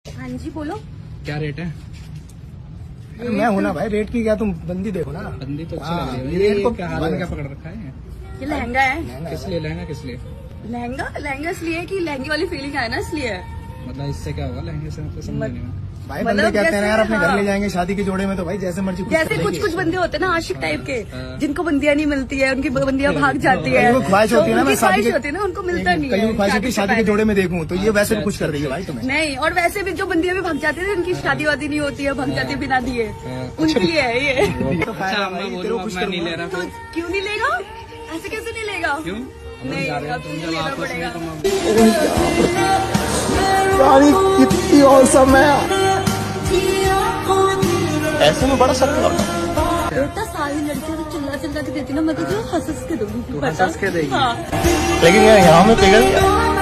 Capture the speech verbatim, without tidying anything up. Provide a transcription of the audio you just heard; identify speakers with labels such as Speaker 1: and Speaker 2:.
Speaker 1: हाँ जी बोलो।
Speaker 2: क्या रेट है?
Speaker 3: अरे मैं हूं ना भाई, रेट की क्या, तुम बंदी देखो ना।
Speaker 2: बंदी तो अच्छी
Speaker 3: हाँ,
Speaker 2: लग रही है।
Speaker 3: ये
Speaker 2: ये
Speaker 3: रेट को
Speaker 2: क्या हाथ में क्या पकड़ रखा है?
Speaker 1: ये लहंगा है।
Speaker 2: किस लिए लहंगा? किस लिए?
Speaker 1: लहंगा लहंगा इसलिए कि लहंगे वाली फीलिंग है ना, इसलिए।
Speaker 2: मतलब इससे क्या होगा लहंगे से? मतलब समझ नहीं में।
Speaker 3: भाई बंदे
Speaker 1: मतलब
Speaker 3: कहते हैं ना यार अपने घर
Speaker 1: हाँ।
Speaker 3: ले जाएंगे शादी के जोड़े में, तो भाई जैसे मर्जी खुश
Speaker 1: जैसे
Speaker 3: कर
Speaker 1: कुछ
Speaker 3: लेंगे।
Speaker 1: कुछ बंदे होते हैं ना आशिक टाइप के,
Speaker 2: हाँ।
Speaker 1: जिनको बंदियां नहीं मिलती है, उनकी बंदियां भाग जाती है।
Speaker 3: कईयों को ख्वाहिश होती है ना,
Speaker 1: तो
Speaker 3: मैं
Speaker 1: उनकी
Speaker 3: शादी
Speaker 1: ख्वाहिश
Speaker 3: के
Speaker 1: होती है ना, उनको मिलता नहीं
Speaker 3: कईयों
Speaker 1: है।
Speaker 3: को ख्वाहिश होती है शादी के जोड़े में देखूं, तो ये वैसे भी खुश कर रही है भाई तुम्हें।
Speaker 1: नहीं, और वैसे भी जो बंदियां भी भाग जाती है, उनकी शादी वादी नहीं होती है, भाग जाती है बिना दिए,
Speaker 2: हाँ।
Speaker 1: उनके लिए है ये।
Speaker 3: तो फायदा भाई, तेरे को खुश
Speaker 2: मैं नहीं ले
Speaker 3: करूंगा।
Speaker 2: रहा
Speaker 1: तो क्यों नहीं लेगा? ऐसे कैसे नहीं लेगा?
Speaker 2: क्यों?
Speaker 1: नहीं, अब तुझे लेना पड़ेगा।
Speaker 3: कितनी औसम है, ऐसे में बड़ा शक करता।
Speaker 1: बेटा सारी लड़कियां तो चिल्ला चिल्ला के देती ना, मैं तो जो हंस हंस के दूंगी।
Speaker 2: हंस हंस के देगी।
Speaker 1: हाँ।
Speaker 3: लेकिन यार यहाँ में पिघल गया।